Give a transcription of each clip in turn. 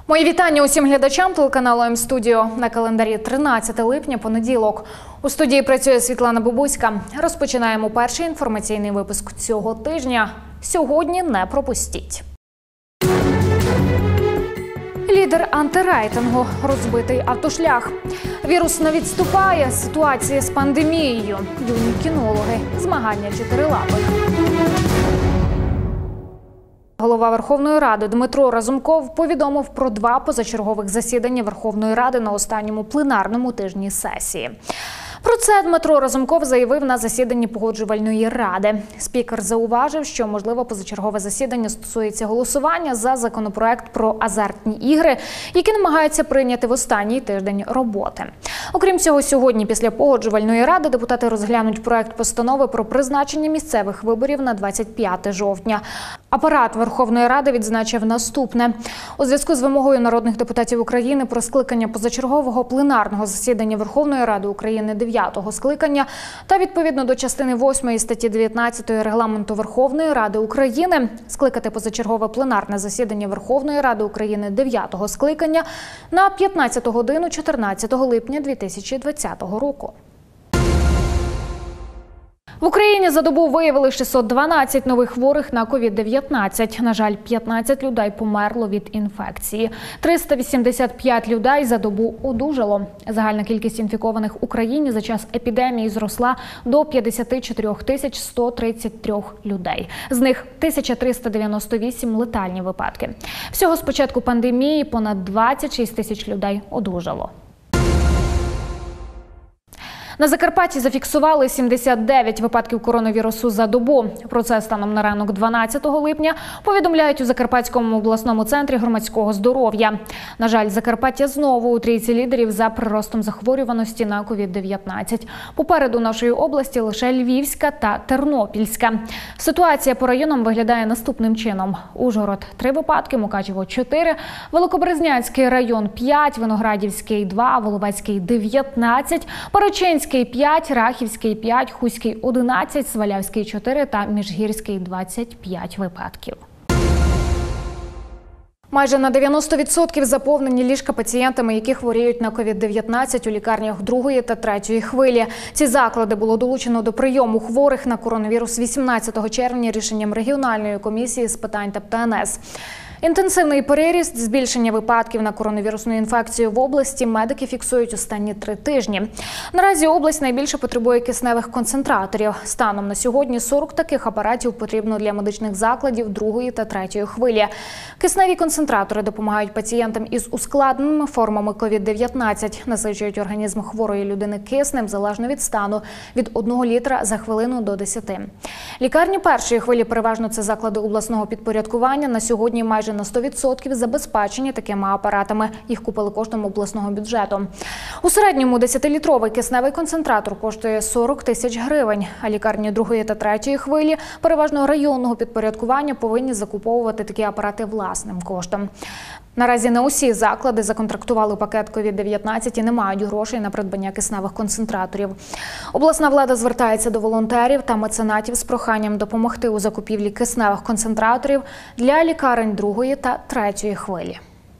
Мої вітання усім глядачам телеканалу М-студіо. На календарі 13 липня, понеділок. У студії працює Світлана Бабуська. Розпочинаємо перший інформаційний випуск цього тижня. Сьогодні не пропустіть. Лідер антирейтингу – розбитий автошлях. Вірус не відступає, ситуація з пандемією. Юні кінологи – змагання чотирилапих. Голова Верховної Ради Дмитро Разумков повідомив про 2 позачергових засідання Верховної Ради на останньому пленарному тижні сесії. Про це Дмитро Разумков заявив на засіданні Погоджувальної ради. Спікер зауважив, що, можливо, позачергове засідання стосується голосування за законопроект про азартні ігри, які намагаються прийняти в останній тиждень роботи. Окрім цього, сьогодні після Погоджувальної ради депутати розглянуть проект постанови про призначення місцевих виборів на 25 жовтня. Апарат Верховної Ради відзначив наступне. У зв'язку з вимогою народних депутатів України про скликання позачергового пленарного засідання Верховної Ради України 9-го скликання та відповідно до частини 8 статті 19 Регламенту Верховної Ради України скликати позачергове пленарне засідання Верховної Ради України 9-го скликання на 15 годину 14 липня 2020 року. В Україні за добу виявили 612 нових хворих на COVID-19. На жаль, 15 людей померло від інфекції. 385 людей за добу одужало. Загальна кількість інфікованих в Україні за час епідемії зросла до 54 133 людей. З них 1398 летальні випадки. Всього з початку пандемії понад 26 тисяч людей одужало. На Закарпатті зафіксували 79 випадків коронавірусу за добу. Про це станом на ранок 12 липня повідомляють у Закарпатському обласному центрі громадського здоров'я. На жаль, Закарпаття знову у трійці лідерів за приростом захворюваності на COVID-19. Попереду нашої області лише Львівська та Тернопільська. Ситуація по районам виглядає наступним чином. Ужгород – 3 випадки, Мукачево – 4, Великобрезнянський район – 5, Виноградівський – 2, Воловецький – 19, Перечинський – 5, Рахівський – 5, Хуський – 11, Свалявський – 4 та Міжгірський – 25 випадків. Майже на 90% заповнені ліжка пацієнтами, які хворіють на COVID-19 у лікарнях 2-ї та 3-ї хвилі. Ці заклади було долучено до прийому хворих на коронавірус 18 червня рішенням регіональної комісії з питань ТНС. Інтенсивний переріст, збільшення випадків на коронавірусну інфекцію в області медики фіксують останні 3 тижні. Наразі область найбільше потребує кисневих концентраторів. Станом на сьогодні 40 таких апаратів потрібно для медичних закладів 2-ї та 3-ї хвилі. Кисневі концентратори допомагають пацієнтам із ускладненими формами COVID-19, насичують організм хворої людини киснем залежно від стану – від 1 літра за хвилину до 10. Лікарні 1-ї хвилі, переважно це заклади обласного підпорядкування, на сьогодні майже на 100% забезпечені такими апаратами. Їх купили коштом обласного бюджету. У середньому 10-літровий кисневий концентратор коштує 40 тисяч гривень, а лікарні 2-ї та 3-ї хвилі, переважно районного підпорядкування, повинні закуповувати такі апарати власним коштом. Наразі не усі заклади законтрактували пакет COVID-19 і не мають грошей на придбання кисневих концентраторів. Обласна влада звертається до волонтерів та меценатів з проханням допомогти у закупівлі кисневих концентраторів для лікарень 2-ї та 3-ї хвилі.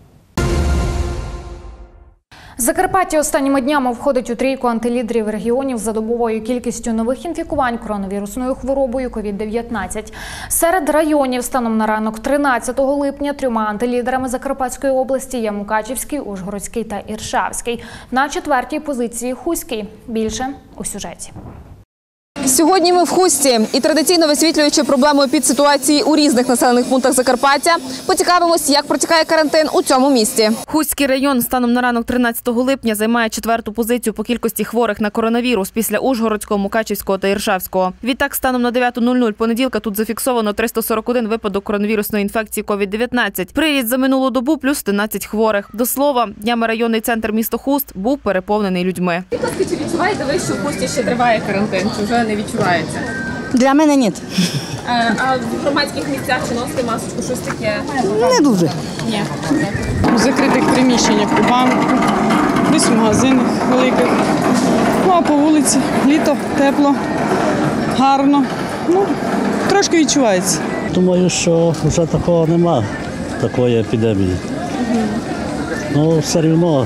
Закарпаття останніми днями входить у трійку антилідерів регіонів за добовою кількістю нових інфікувань коронавірусною хворобою COVID-19. Серед районів станом на ранок 13 липня 3 антилідерами Закарпатської області є Мукачівський, Ужгородський та Іршавський. На 4-й позиції Хуський. Більше у сюжеті. Сьогодні ми в Хустці і традиційно висвітлюючи проблему епідситуації у різних населених пунктах Закарпаття, поцікавимось, як протікає карантин у цьому місті. Хустський район станом на ранок 13 липня займає 4-ту позицію по кількості хворих на коронавірус після Ужгородського, Мукачівського та Іршавського. Відтак, станом на 9:00 понеділка тут зафіксовано 341 випадок коронавірусної інфекції COVID-19. Приріст за минулу добу плюс 11 хворих. До слова, днями районний центр міста Хуст був переповнений людьми. Чи відчуваєте ви, що в Хусті ще триває карантин? Чи вже не відчувається? Для мене ні. А в громадських місцях чи носити масочку, щось таке? Не дуже. Ні. У закритих приміщеннях, у банку, десь в магазинах великих. Ну, а по вулиці літо, тепло, гарно. Ну, трошки відчувається. Думаю, що вже такого нема, такої епідемії. Ну, все одно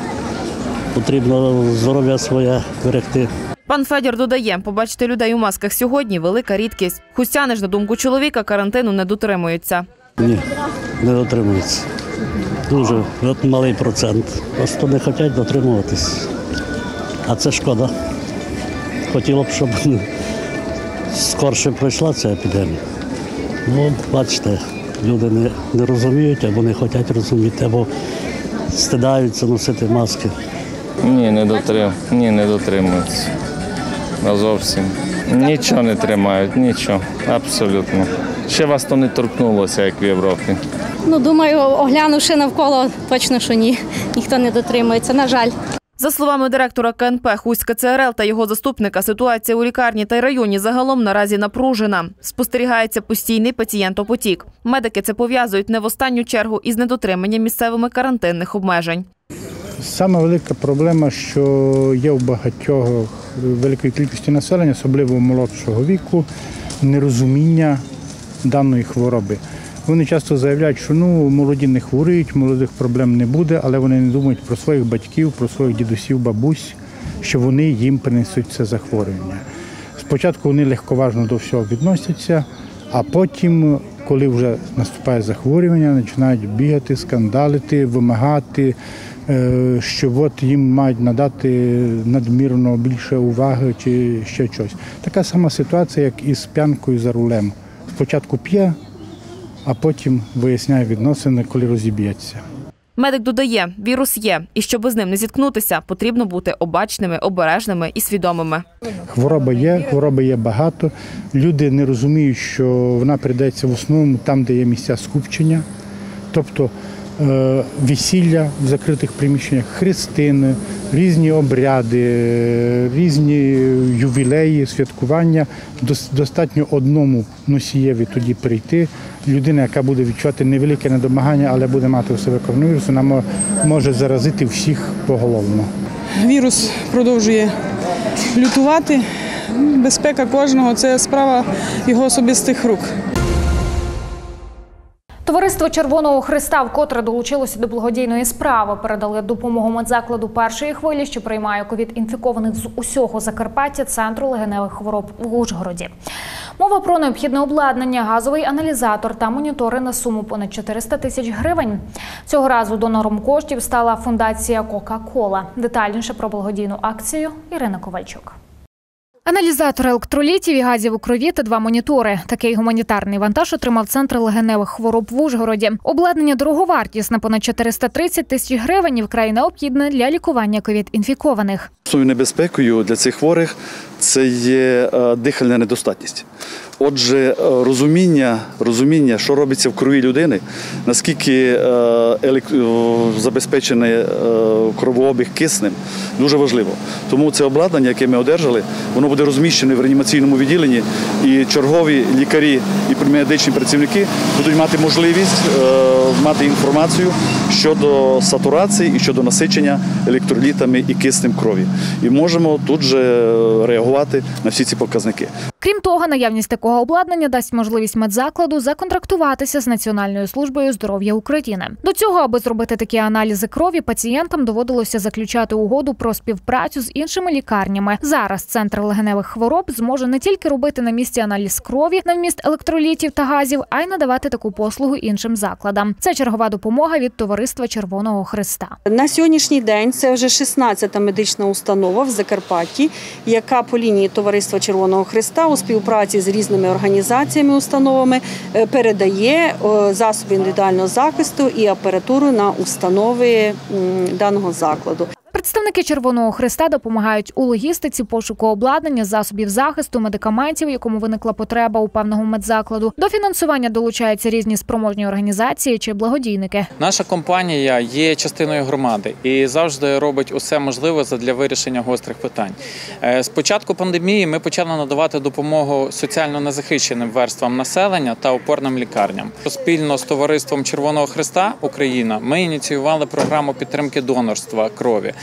потрібно здоров'я своє берегти. Пан Федір додає, побачити людей у масках сьогодні – велика рідкість. Хустяни ж, на думку чоловіка, карантину не дотримуються. Ні, не дотримуються. Дуже малий процент. Просто не хочуть дотримуватись. А це шкода. Хотіло б, щоб скорше пройшла ця епідемія. Ну, бачите, люди не розуміють, або не хочуть розуміти, або стидаються носити маски. Ні, не дотримуються. Зовсім. Нічого не тримають, нічого, абсолютно. Ще вас то не торкнулося, як в Європі. Ну, думаю, оглянувши навколо, точно, що ні. Ніхто не дотримується, на жаль. За словами директора КНП Хуська ЦРЛ та його заступника, ситуація у лікарні та й районі загалом наразі напружена. Спостерігається постійний пацієнтопотік. Медики це пов'язують не в останню чергу із недотриманням місцевими карантинних обмежень. Саме велика проблема, що є у багатьох великої кількості населення, особливо молодшого віку, нерозуміння даної хвороби. Вони часто заявляють, що молоді не хворіють, молодих проблем не буде, але вони не думають про своїх батьків, про своїх дідусів, бабусь, що вони їм принесуть це захворювання. Спочатку вони легковажно до всього відносяться, а потім, коли вже наступає захворювання, починають бігати, скандалити, вимагати, що от їм мають надати надмірно більше уваги чи ще щось. Така сама ситуація, як із п'янкою за рулем. Спочатку п'є, а потім виясняє відносини, коли розіб'ється. Медик додає, вірус є, і щоб з ним не зіткнутися, потрібно бути обачними, обережними і свідомими. Хвороби є багато. Люди не розуміють, що вона передається в основному там, де є місця скупчення, тобто весілля в закритих приміщеннях, хрестини, різні обряди, різні ювілеї, святкування. Достатньо одному носієві тоді прийти. Людина, яка буде відчувати невелике недомагання, але буде мати у себе коронавірус, вона може заразити всіх поголовно. Вірус продовжує лютувати. Безпека кожного – це справа його особистих рук. Товариство Червоного Хреста вкотре долучилося до благодійної справи. Передали допомогу медзакладу першої хвилі, що приймає ковід-інфікованих з усього Закарпаття, центру легеневих хвороб в Ужгороді. Мова про необхідне обладнання, газовий аналізатор та монітори на суму понад 400 тисяч гривень. Цього разу донором коштів стала фундація «Кока-Кола». Детальніше про благодійну акцію Ірина Ковальчук. Аналізатор електролітів і газів у крові та 2 монітори. Такий гуманітарний вантаж отримав центр легеневих хвороб в Ужгороді. Обладнання дороговартісне, понад 430 тисяч гривень, і вкрай необхідне для лікування ковід-інфікованих. Основною небезпекою для цих хворих це є дихальна недостатність. Отже, розуміння, що робиться в крові людини, наскільки забезпечений кровообіг киснем, дуже важливо. Тому це обладнання, яке ми одержали, воно буде розміщене в реанімаційному відділенні, і чергові лікарі і медичні працівники будуть мати можливість мати інформацію щодо сатурації і щодо насичення електролітами і киснем крові. І можемо тут же реагувати на всі ці показники. Крім того, наявність такого обладнання дасть можливість медзакладу законтрактуватися з Національною службою здоров'я України. До цього, аби зробити такі аналізи крові, пацієнтам доводилося заключати угоду про співпрацю з іншими лікарнями. Зараз Центр легеневих хвороб зможе не тільки робити на місці аналіз крові на вміст електролітів та газів, а й надавати таку послугу іншим закладам. Це чергова допомога від Товариства Червоного Хреста. На сьогоднішній день це вже 16-та медична установа в Закарпатті, яка по лінії Товариства Червоного Хреста у співпраці з різними організаціями, установами передає засоби індивідуального захисту і апаратуру на установи даного закладу. Представники Червоного Хреста допомагають у логістиці, пошуку обладнання, засобів захисту, медикаментів, якому виникла потреба у певного медзакладу. До фінансування долучаються різні спроможні організації чи благодійники. Наша компанія є частиною громади і завжди робить усе можливе для вирішення гострих питань. З початку пандемії ми почали надавати допомогу соціально незахищеним верствам населення та опорним лікарням. Спільно з Товариством Червоного Хреста Україна ми ініціювали програму підтримки донорства крові.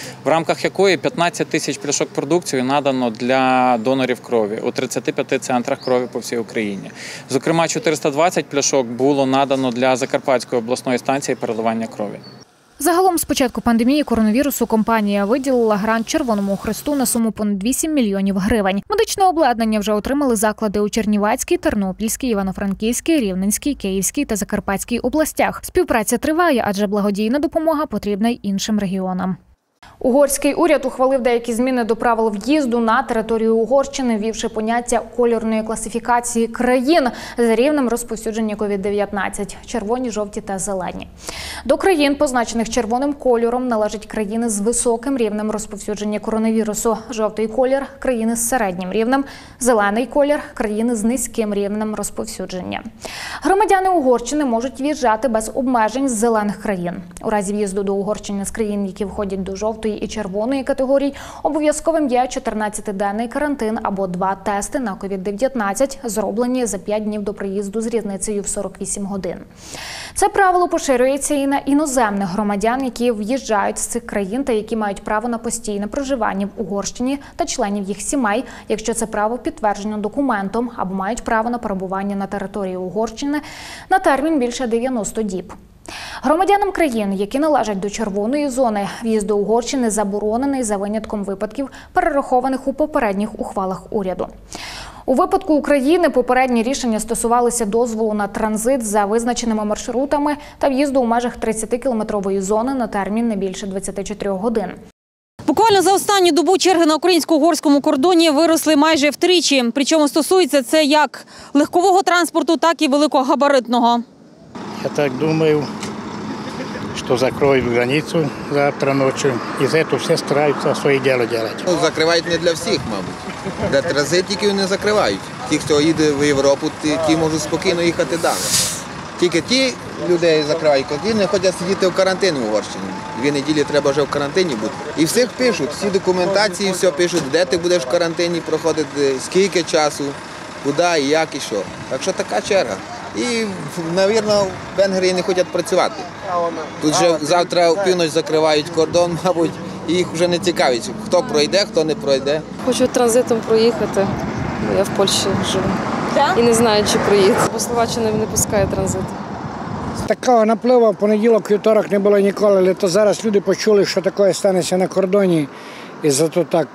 в рамках якої 15 тисяч пляшок продукції надано для донорів крові у 35 центрах крові по всій Україні. Зокрема, 420 пляшок було надано для Закарпатської обласної станції переливання крові. Загалом з початку пандемії коронавірусу компанія виділила грант Червоному Хресту на суму понад 8 мільйонів гривень. Медичне обладнання вже отримали заклади у Чернівецькій, Тернопільській, Івано-Франківській, Рівненській, Київській та Закарпатській областях. Співпраця триває, адже благодійна допомога потрібна й іншим регіонам. Угорський уряд ухвалив деякі зміни до правил в'їзду на територію Угорщини, ввівши поняття кольорної класифікації країн за рівнем розповсюдження COVID-19 – червоні, жовті та зелені. До країн, позначених червоним кольором, належать країни з високим рівнем розповсюдження коронавірусу. Жовтий колір – країни з середнім рівнем, зелений колір – країни з низьким рівнем розповсюдження. Громадяни Угорщини можуть в'їжджати без обмежень з зелених країн. У разі в'їзду до Угорщини з країн, які входять до жовтої і червоної категорій, обов'язковим є 14-денний карантин або 2 тести на COVID-19, зроблені за 5 днів до приїзду з різницею в 48 годин. Це правило поширюється і на іноземних громадян, які в'їжджають з цих країн та які мають право на постійне проживання в Угорщині та членів їх сімей, якщо це право підтверджено документом, або мають право на перебування на території Угорщини на термін більше 90 діб. Громадянам країн, які належать до червоної зони, в'їзд до Угорщини заборонений за винятком випадків, перерахованих у попередніх ухвалах уряду. У випадку України попередні рішення стосувалися дозволу на транзит за визначеними маршрутами та в'їзду у межах 30-кілометрової зони на термін не більше 24 годин. Буквально за останню добу черги на українсько-угорському кордоні виросли майже втричі. Причому стосується це як легкового транспорту, так і великогабаритного. Я так думаю, что закроют границу завтра ночью. И за это все стараются своє діло делать. Закривають не для всіх, мабуть. Для транзитників не закривають. Ті, хто їде в Європу, ті можуть спокійно їхати далі. Тільки ті людей закривають, які не хочуть сидіти в карантині в Угорщині. 2 неділі треба вже в карантині бути. І всіх пишуть, всі документації, все пишуть, де ти будеш в карантині проходити, скільки часу, куди і як і що. Так що така черга. І, мабуть, в Венгрії не хочуть працювати. Тут вже завтра в північ закривають кордон, мабуть, і їх вже не цікавить, хто пройде, хто не пройде. Хочу транзитом проїхати, бо я в Польщі живу. І не знаю, чи проїду, бо Словаччина не пускає транзит. Такого напливу в понеділок, вівторок не було ніколи, але то зараз люди почули, що таке станеться на кордоні, і зато так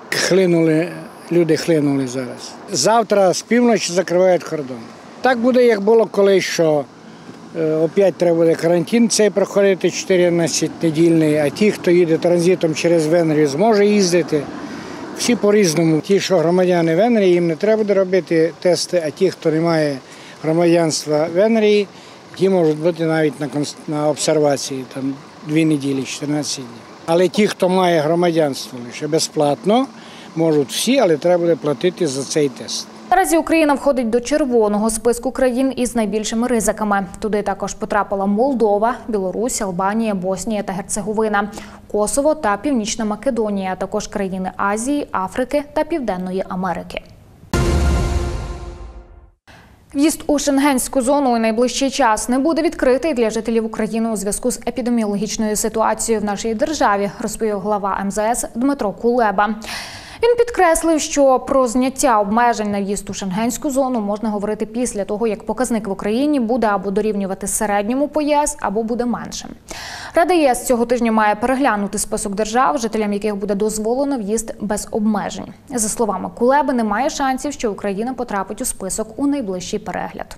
люди хлинули зараз. Завтра з півночі закривають кордон. Так буде, як було колись, що опять треба буде карантин цей проходити 14-недільний, а ті, хто їде транзитом через Венгрію, зможе їздити. Всі по-різному. Ті, що громадяни Венгрії, їм не треба буде робити тести, а ті, хто не має громадянства Венгрії, ті можуть бути навіть на обсервації, там 2 неділі, 14 днів. Але ті, хто має громадянство, лише безплатно, можуть всі, але треба буде платити за цей тест. Наразі Україна входить до червоного списку країн із найбільшими ризиками. Туди також потрапила Молдова, Білорусь, Албанія, Боснія та Герцеговина, Косово та Північна Македонія, а також країни Азії, Африки та Південної Америки. В'їзд у шенгенську зону у найближчий час не буде відкритий для жителів України у зв'язку з епідеміологічною ситуацією в нашій державі, розповів глава МЗС Дмитро Кулеба. Він підкреслив, що про зняття обмежень на в'їзд у шенгенську зону можна говорити після того, як показник в Україні буде або дорівнювати середньому по ЄС, або буде меншим. Рада ЄС цього тижня має переглянути список держав, жителям яких буде дозволено в'їзд без обмежень. За словами Кулеби, немає шансів, що Україна потрапить у список у найближчий перегляд.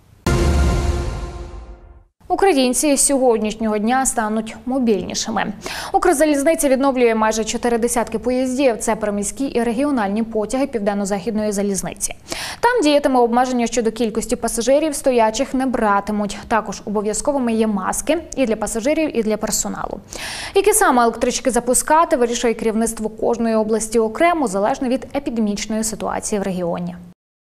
Українці з сьогоднішнього дня стануть мобільнішими. Укрзалізниця відновлює майже 4 десятки поїздів. Це приміські і регіональні потяги Південно-Західної залізниці. Там діятиме обмеження щодо кількості пасажирів, стоячих не братимуть. Також обов'язковими є маски і для пасажирів, і для персоналу. Які саме електрички запускати, вирішує керівництво кожної області окремо, залежно від епідемічної ситуації в регіоні.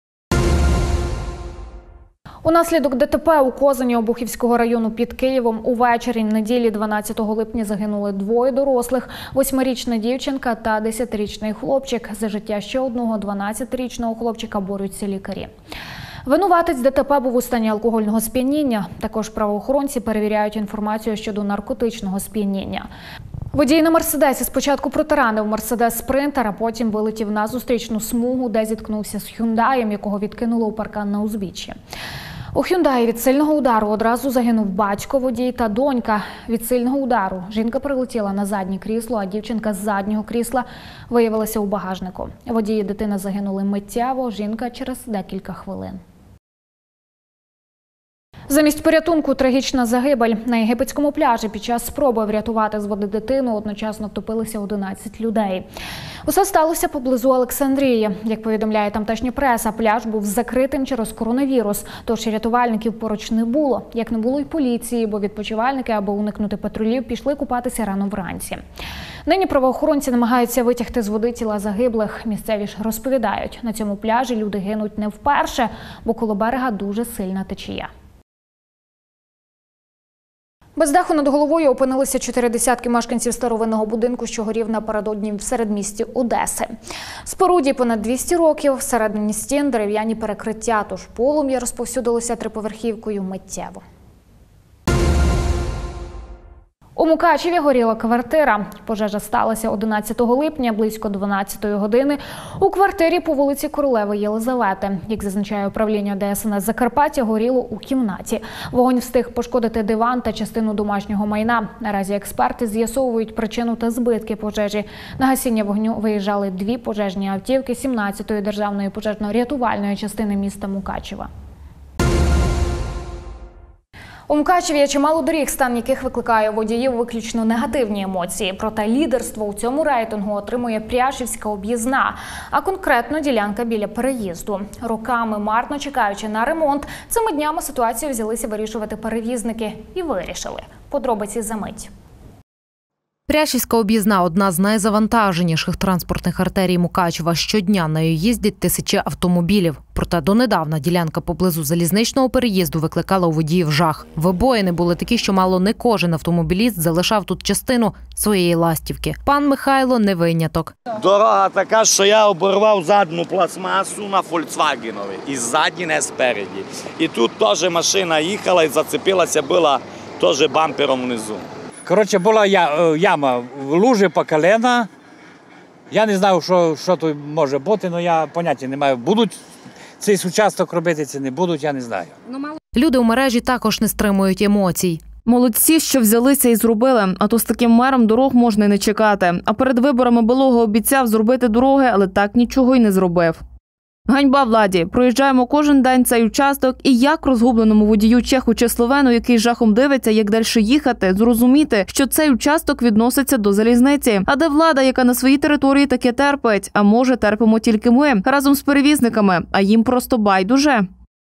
Унаслідок ДТП у Козині Обухівського району під Києвом увечері неділі 12 липня загинули 2 дорослих – 8-річна дівчинка та 10-річний хлопчик. За життя ще одного 12-річного хлопчика борються лікарі. Винуватець ДТП був у стані алкогольного сп'яніння. Також правоохоронці перевіряють інформацію щодо наркотичного сп'яніння. Водій на «Мерседесі» спочатку протаранив «Мерседес Спринтер», а потім вилетів на зустрічну смугу, де зіткнувся з «Хюндаєм», якого відкинуло у паркан на узбіччі. У «Хюндаї» від сильного удару одразу загинув батько, водій та донька. Від сильного удару жінка прилетіла на заднє крісло, а дівчинка з заднього крісла виявилася у багажнику. Водій і дитина загинули миттєво, жінка через декілька хвилин. Замість порятунку – трагічна загибель. На єгипетському пляжі під час спроби врятувати з води дитину одночасно втопилися 11 людей. Усе сталося поблизу Олександрії. Як повідомляє тамтешня преса, пляж був закритим через коронавірус, тож рятувальників поруч не було. Як не було й поліції, бо відпочивальники, аби уникнути патрулів, пішли купатися рано вранці. Нині правоохоронці намагаються витягти з води тіла загиблих. Місцеві ж розповідають, на цьому пляжі люди гинуть не вперше, бо коло берега дуже сильна течія. Без даху над головою опинилися 40 мешканців старовинного будинку, що горів напередодні в середмісті Одеси. Споруді понад 200 років, всередині стін дерев'яні перекриття, тож полум'я розповсюдилося триповерхівкою миттєво. У Мукачеві горіла квартира. Пожежа сталася 11 липня близько 12-ї години у квартирі по вулиці Королеви Єлизавети. Як зазначає управління ДСНС Закарпаття, горіло у кімнаті. Вогонь встиг пошкодити диван та частину домашнього майна. Наразі експерти з'ясовують причину та збитки пожежі. На гасіння вогню виїжджали 2 пожежні автівки 17-ї державної пожежно-рятувальної частини міста Мукачева. У Мукачеві є чимало доріг, стан яких викликає у водіїв виключно негативні емоції. Проте лідерство у цьому рейтингу отримує Пряшівська об'їзна, а конкретно ділянка біля переїзду. Роками марно чекаючи на ремонт, цими днями ситуацію взялися вирішувати перевізники. І вирішили. Подробиці за мить. Пряшівська об'їзна – одна з найзавантаженіших транспортних артерій Мукачева. Щодня нею їздять тисячі автомобілів. Проте донедавна ділянка поблизу залізничного переїзду викликала у водіїв жах. Вибоїни були такі, що мало не кожен автомобіліст залишав тут частину своєї ластівки. Пан Михайло не виняток. Дорога така, що я оборвав задню пластмасу на «Фольксвагенові». І ззаді, не спереді. І тут теж машина їхала і зацепилася була теж бампером внизу. Коротше, була яма в лужі по колена. Я не знав, що тут може бути, але я поняття не маю. Будуть цей участок робити, чи не будуть, я не знаю. Люди у мережі також не стримують емоцій. Молодці, що взялися і зробили, а то з таким мером дорог можна й не чекати. А перед виборами Балога обіцяв зробити дороги, але так нічого й не зробив. Ганьба владі. Проїжджаємо кожен день цей участок, і як розгубленому водію чеху чи словену, який жахом дивиться, як далі їхати, зрозуміти, що цей участок відноситься до залізниці. А де влада, яка на своїй території таке терпить? А може, терпимо тільки ми, разом з перевізниками, а їм просто байдуже?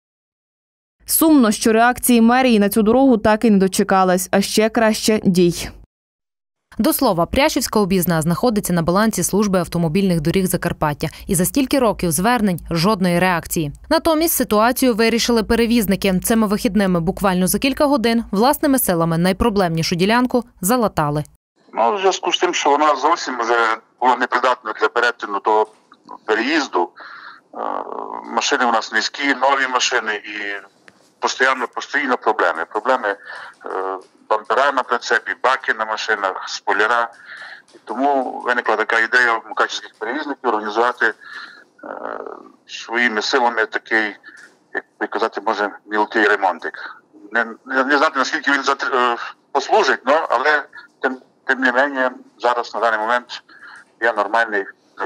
Сумно, що реакції мерії на цю дорогу так і не дочекалась, а ще краще – дій. До слова, Пряшівська об'їзна знаходиться на балансі служби автомобільних доріг Закарпаття. І за стільки років звернень – жодної реакції. Натомість ситуацію вирішили перевізники. Цими вихідними буквально за кілька годин власними силами найпроблемнішу ділянку залатали. У зв'язку з тим, що вона зовсім вже була непридатна для перетину того переїзду. Машини у нас низькі, нові машини і постійно проблеми. Проблеми бампера на прицепі, баки на машинах, спойлера. Тому виникла така ідея у мукачівських перевізників організувати своїми силами такий, як би казати, може, мілкий ремонтик. Не знати, наскільки він послужить, але тим не менше зараз на даний момент є нормальний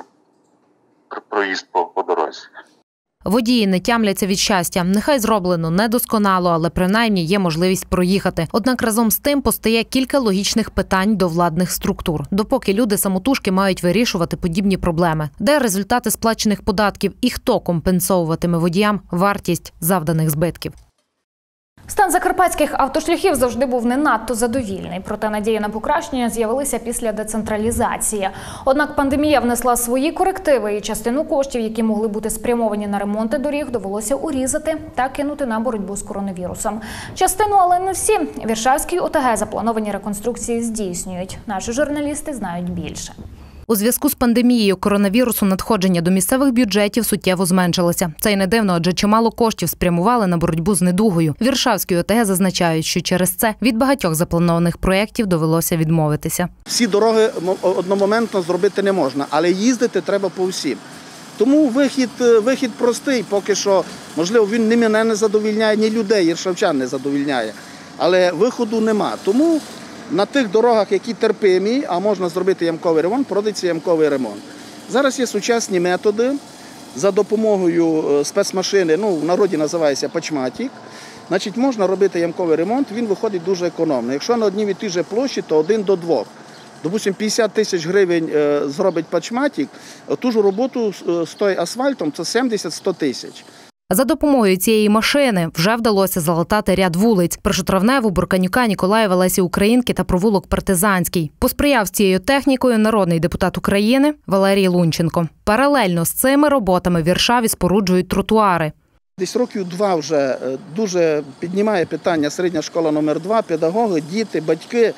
проїзд по дорозі. Водії не тямляться від щастя. Нехай зроблено недосконало, але принаймні є можливість проїхати. Однак разом з тим постає кілька логічних питань до владних структур. Допоки люди самотужки мають вирішувати подібні проблеми. Де результати сплачених податків і хто компенсовуватиме водіям вартість завданих збитків? Стан закарпатських автошляхів завжди був не надто задовільний. Проте надії на покращення з'явилися після децентралізації. Однак пандемія внесла свої корективи і частину коштів, які могли бути спрямовані на ремонти доріг, довелося урізати та кинути на боротьбу з коронавірусом. Частину, але не всі. В Іршавській ОТГ заплановані реконструкції здійснюють. Наші журналісти знають більше. У зв'язку з пандемією коронавірусу надходження до місцевих бюджетів суттєво зменшилося. Це й не дивно, адже чимало коштів спрямували на боротьбу з недугою. В Іршавській ОТГ зазначають, що через це від багатьох запланованих проєктів довелося відмовитися. Всі дороги одномоментно зробити не можна, але їздити треба по всім. Тому вихід простий, поки що, можливо, він ні мене не задовільняє, ні людей, іршавчан не задовільняє. Але виходу нема. Тому на тих дорогах, які терпимі, а можна зробити ямковий ремонт, проводиться ямковий ремонт. Зараз є сучасні методи за допомогою спецмашини, в народі називається пачматік. Значить, можна робити ямковий ремонт, він виходить дуже економно. Якщо на одній і тій же площі, то 1 до 2. Допустим, 50 тисяч гривень зробить пачматік, ту ж роботу з той асфальтом – це 70-100 тисяч. За допомогою цієї машини вже вдалося залатати ряд вулиць – Першотравневу, Бурканюка, Ніколаєва, Лесі Українки та провулок Партизанський. Посприяв з цією технікою народний депутат України Валерій Лунченко. Паралельно з цими роботами в Іршаві споруджують тротуари. Десь років 2 вже дуже піднімає питання середня школа номер 2, педагоги, діти, батьки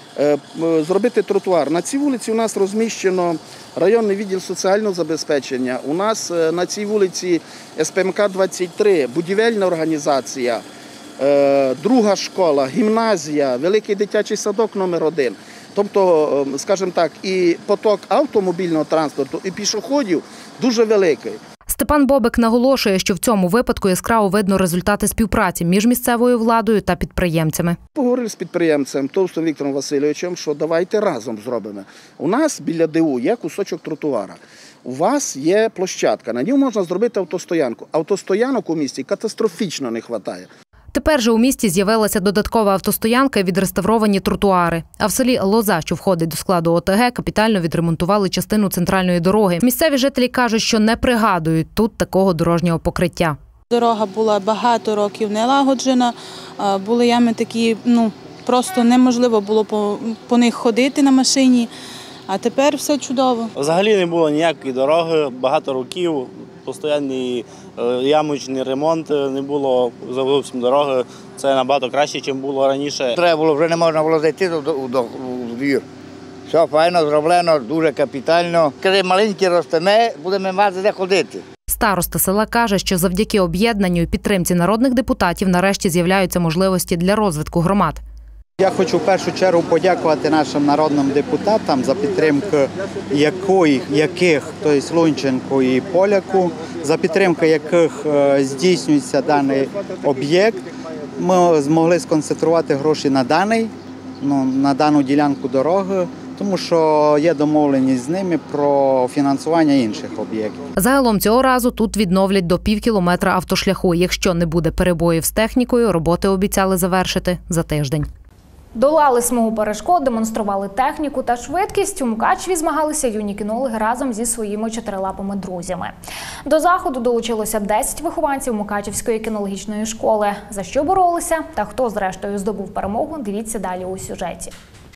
зробити тротуар. На цій вулиці у нас розміщено районний відділ соціального забезпечення. У нас на цій вулиці СПМК-23, будівельна організація, друга школа, гімназія, великий дитячий садок номер 1. Тобто, скажімо так, і поток автомобільного транспорту, і пішоходів дуже великий. Степан Бобик наголошує, що в цьому випадку яскраво видно результати співпраці між місцевою владою та підприємцями. Поговорили з підприємцем Товстим Віктором Васильовичем, що давайте разом зробимо. У нас біля ДУ є кусочок тротуара. У вас є площадка, на ній можна зробити автостоянку. Автостоянок у місті катастрофічно не вистачає. Тепер же у місті з'явилася додаткова автостоянка і відреставровані тротуари. А в селі Лоза, що входить до складу ОТГ, капітально відремонтували частину центральної дороги. Місцеві жителі кажуть, що не пригадують тут такого дорожнього покриття. Дорога була багато років не лагоджена, були ями такі, просто неможливо було по них ходити на машині, а тепер все чудово. Взагалі не було ніякої дороги, багато років. Постійний ямочний ремонт, не було зовсім дороги. Це набагато краще, ніж було раніше. Треба було, вже не можна було зайти у двір. Все файно зроблено, дуже капітально. Коли маленькі ростеме, будемо мати де ходити. Староста села каже, що завдяки об'єднанню і підтримці народних депутатів нарешті з'являються можливості для розвитку громад. Я хочу в першу чергу подякувати нашим народним депутатам за підтримку яких, тобто Лунченку і Поляку, за підтримку яких здійснюється даний об'єкт. Ми змогли сконцентрувати гроші на дану ділянку дороги, тому що є домовленість з ними про фінансування інших об'єктів. Загалом цього разу тут відновлять до півкілометра автошляху. Якщо не буде перебоїв з технікою, роботи обіцяли завершити за тиждень. Долали смугу перешкод, демонстрували техніку та швидкість. У Мукачеві змагалися юні кінологи разом зі своїми чотирилапими друзями. До заходу долучилося 10 вихованців Мукачевської кінологічної школи. За що боролися та хто зрештою здобув перемогу, дивіться далі у сюжеті.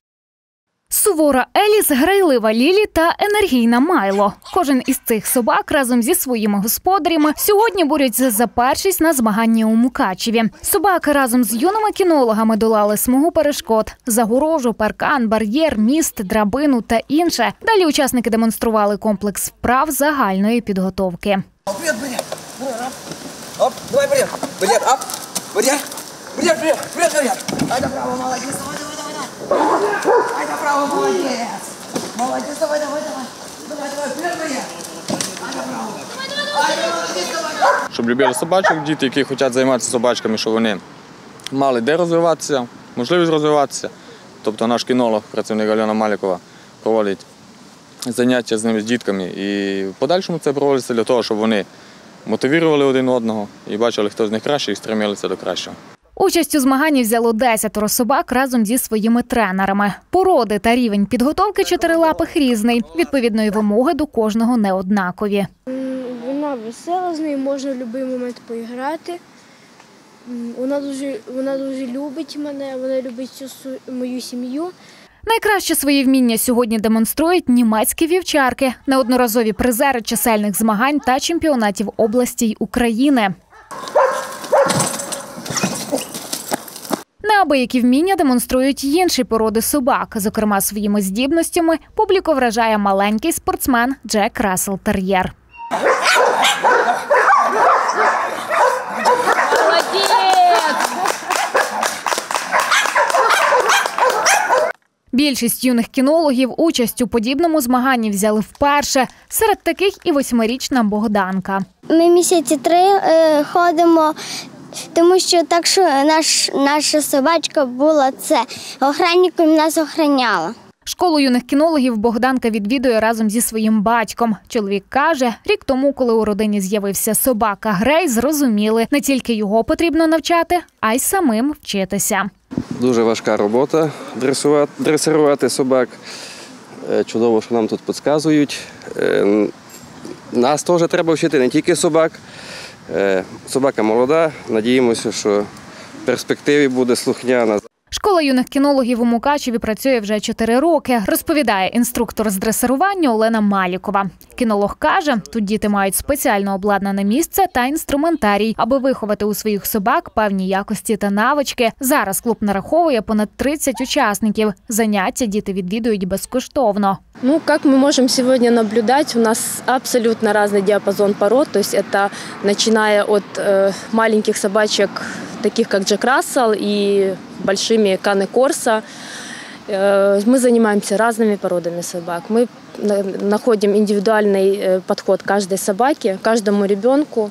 Сувора Еліс, грайлива Лілі та енергійна Майло. Кожен із цих собак разом зі своїми господарями сьогодні борються за першість на змагання у Мукачеві. Собаки разом з юними кінологами долали смугу перешкод – загорожу, паркан, бар'єр, міст, драбину та інше. Далі учасники демонстрували комплекс вправ загальної підготовки. Оп, давай, привет. Привет, оп. Привет. Привет, привет. Привет, привет. Ай, направо, молодец. Давай. Ай, направо, молодец. Молодец, давай, давай, давай. Давай, давай, привет, привет. Ай, направо. Ай, молодец, давай. Щоб любили собачок, діти, які хочуть займатися собачками, щоб вони мали де розвиватися, можливість розвиватися. Тобто наш кінолог, працівник Альона Малікова, проводить заняття з ними, з дітками. І в подальшому це проводиться для того, щоб вони мотивували один одного і бачили, хто з них кращий, і стремилися до кращого. Участь у змаганні взяло 10 собак разом зі своїми тренерами. Породи та рівень підготовки чотирилапих різний. Відповідно, і вимоги до кожного не однакові. Вона весела, з нею можна в будь-який момент поіграти. Вона дуже любить мене, вона любить всю мою сім'ю. Найкраще свої вміння сьогодні демонструють німецькі вівчарки, неодноразові призери чисельних змагань та чемпіонатів області й України. Неабиякі вміння демонструють й інші породи собак. Зокрема, своїми здібностями публіку вражає маленький спортсмен Джек Рассел Тер'єр. Більшість юних кінологів участь у подібному змаганні взяли вперше. Серед таких і 8-річна Богданка. Ми місяці 3 ходимо, тому що так, що наша собачка була охранником, нас охороняла. Школу юних кінологів Богданка відвідує разом зі своїм батьком. Чоловік каже, рік тому, коли у родині з'явився собака Грей, зрозуміли, не тільки його потрібно навчати, а й самим вчитися. Дуже важка робота дресирувати собак. Чудово, що нам тут підказують. Нас теж треба вчити, не тільки собак. Собака молода, надіємося, що в перспективі буде слухняна. Школа юних кінологів у Мукачеві працює вже 4 роки, розповідає інструктор з дресирування Олена Малікова. Кінолог каже, тут діти мають спеціально обладнане місце та інструментарій, аби виховати у своїх собак певні якості та навички. Зараз клуб нараховує понад 30 учасників. Заняття діти відвідують безкоштовно. Как мы можем сегодня наблюдать, у нас абсолютно разный диапазон пород, то есть это начиная от маленьких собачек, таких как Джек Рассел, и большими Кане Корсо. Мы занимаемся разными породами собак. Мы находим индивидуальный подход каждой собаке, каждому ребенку.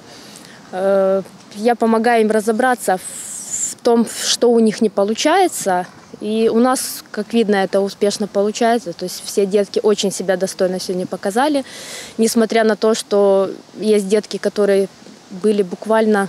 Я помогаю им разобраться в том, что у них не получается. И у нас, как видно, это успешно получается. То есть все детки очень себя достойно сегодня показали. Несмотря на то, что есть детки, которые были буквально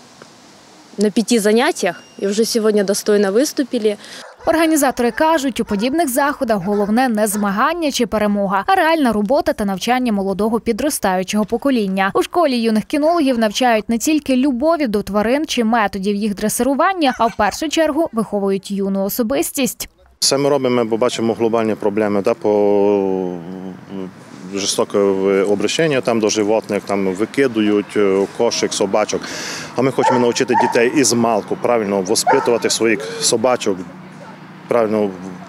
на 5 заняттях і вже сьогодні достойно виступили. Організатори кажуть, у подібних заходах головне не змагання чи перемога, а реальна робота та навчання молодого підростаючого покоління. У школі юних кінологів навчають не тільки любові до тварин чи методів їх дресирування, а в першу чергу виховують юну особистість. Все ми робимо, бо бачимо глобальні проблеми по жорстоке обращення до животних, викидують кошик, собачок. А ми хочемо навчити дітей із малку правильно воспитувати своїх собачок, правильно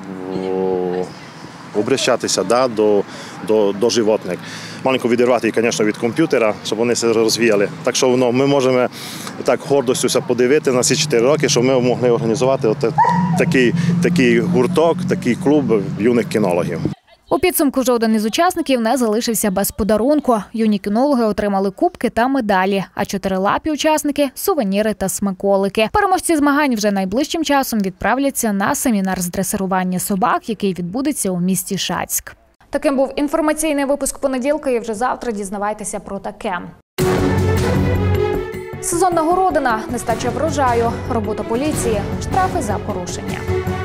обращатися до животних. Маленько відірвати, звісно, від комп'ютера, щоб вони себе розвіяли. Так що ми можемо так гордостю подивити на ці 4 роки, щоб ми могли організувати такий гурток, такий клуб юних кінологів. У підсумку жоден із учасників не залишився без подарунку. Юні кінологи отримали кубки та медалі, а 4-лапі учасники – сувеніри та смаколики. Переможці змагань вже найближчим часом відправляться на семінар з дресирування собак, який відбудеться у місті Шацьк. Таким був інформаційний випуск понеділка, і вже завтра дізнавайтеся про таке. Сезонна городина, нестача врожаю, робота поліції, штрафи за порушення.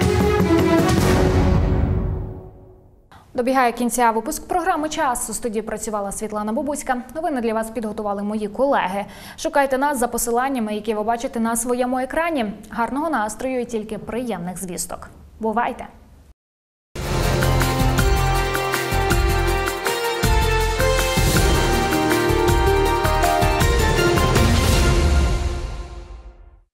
Добігає кінця випуск програми «Час». У студії працювала Світлана Бобуська. Новини для вас підготували мої колеги. Шукайте нас за посиланнями, які ви бачите на своєму екрані. Гарного настрою і тільки приємних звісток. Бувайте!